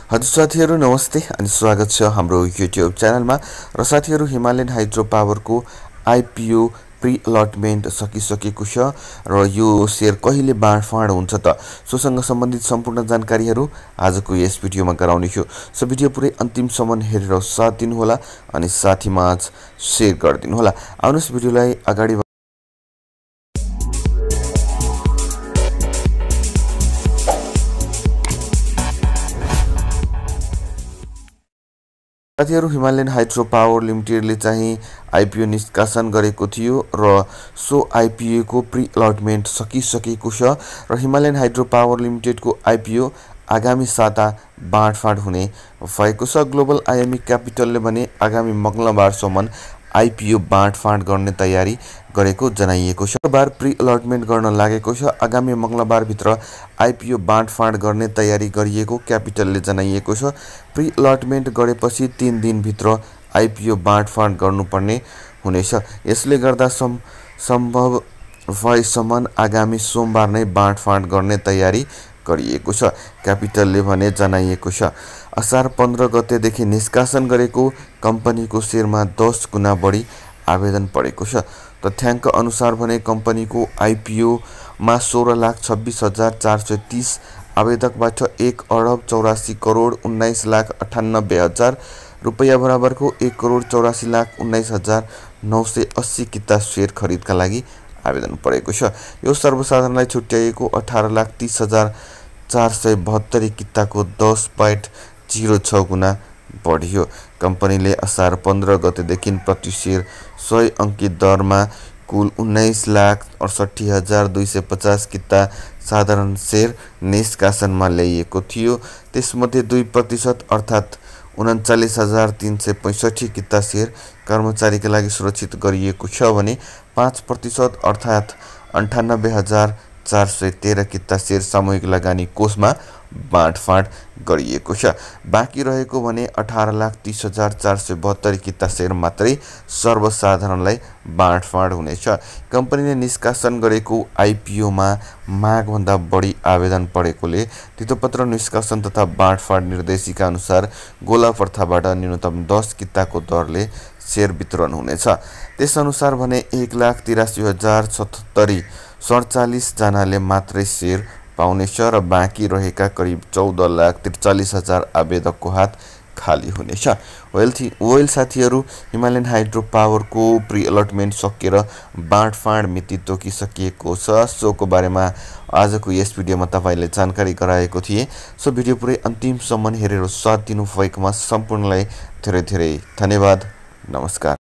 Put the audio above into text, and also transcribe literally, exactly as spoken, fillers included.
हजुर साथीहरु नमस्ते अनि स्वागत छ हाम्रो YouTube च्यानलमा र साथीहरु हिमालयन हाइड्रो पावरको आईपीओ प्री अलटमेन्ट सकिसकेको छ र यो शेयर कहिले बाँडफाँड हुन्छ त सोसँग सम्बन्धित सम्पूर्ण जानकारीहरु आजको यस भिडियोमा गराउने छु। सो भिडियो पुरै अन्तिमसम्म हेरेर साथ दिनु होला अनि साथीमाझ शेयर गरिदिनु होला। आउनुस भिडियोलाई अगाडि साथीहरु हिमालयन हाइड्रो पावर लिमिटेडले चाहिँ आईपीओ निष्कासन गरेको थियो र सो आईपीओ को प्री अलटमेन्ट सकिसकेको छ र हिमालयन हाइड्रो पावर लिमिटेड को आईपीओ आगामी साता बाँडफाँड हुने भएको छ। ग्लोबल आईएमई क्यापिटलले भने आगामी मंगलबारसम्म आईपीओ बाँडफाँड गर्ने तयारी गरेको जनाइएको छ। बार प्री अलटमेन्ट गर्न लागेको छ। आगामी मंगलबार भित्र आईपीओ बाँडफाँड गर्ने तयारी गरिएको क्यापिटलले जनाइएको छ। प्री अलटमेन्ट गरेपछि तीन दिन भित्र आईपीओ बाँडफाँड गर्नुपर्ने हुनेछ। यसले गर्दा सम सम्भव भएसम्म आगामी सोमबार नै बाँडफाँड गर्ने तयारी गरिएको छ। क्यापिटलले भने जनाइएको छ। असार पन्ध्र गतेदेखि निष्कासन गरेको कम्पनीको शेयरमा दस गुना बढी आवेदन परेको छ। तथ्याङ्क अनुसार भने कम्पनीको आईपीओ मा सोह्र लाख छब्बीस हजार चार सय तीस आवेदकबाट एक अरब चौरासी करोड उन्नाइस लाख अठानब्बे हजार रुपैयाँ बराबरको एक करोड चौरासी लाख उन्नाइस हजार नौ सय अस्सी किता शेयर खरिदका लागि आवेदन परेको छ। यो सर्वसाधारणलाई छुट्याइएको अठारह लाख तीस हजार चार सय बहत्तरी किताको दस पॉइंट जीरो छ गुना बढियो। कम्पनीले असार पन्ध्र गतेदेखि प्रति शेयर सय अंकित दरमा कुल उन्नाइस लाख अडसठी हजार दुई सय पचास किता साधारण शेयर निष्कासनमा ल्याइएको थियो। त्यसमध्ये दुई प्रतिशत अर्थात उन्चालीस हजार तीन सय पैंसठी किता शेयर कर्मचारीका लागि सुरक्षित गरिएको छ भने पाँच प्रतिशत अर्थात अन्ठानब्बे हजार चार सय तेह्र किता शेयर सामूहिक लगानी कोषमा बाँडफाँड गरिएको छ। बाँकी रहेको भने अठारह लाख तीस हजार चार सय बहत्तरी किता शेयर मात्रै सर्वसाधारणलाई बाँडफाँड हुनेछ। कम्पनीले निष्कासन गरेको आईपीओ मा मागभन्दा बढी आवेदन परेकोले तितोपत्र निष्कासन तथा बाँडफाँड निर्देशिका अनुसार गोला प्रथाबाट न्यूनतम दस किताको दरले शेयर वितरण हुनेछ। त्यसअनुसार भने एक लाख तिरासी हजार सतहत्तरी सडचालीस जनाले मात्रै शेयर पाउनेछ र बाँकी रहेका करिब चौध लाख त्रिचालीस हजार आवेदकको हात खाली हुनेछ। वेल थी वेल साथीहरु हिमालयन हाइड्रो पावर को प्री अलटमेन्ट सकिएर बाँडफाँड मिति तोकिसकिएको छ। सोको बारेमा आजको यस भिडियोमा तपाईले जानकारी गराएको थिए। सो भिडियो पुरै अन्तिमसम्म हेरेर साथ दिनु भएकोमा सम्पूर्णलाई धेरै धेरै धन्यवाद। नमस्कार।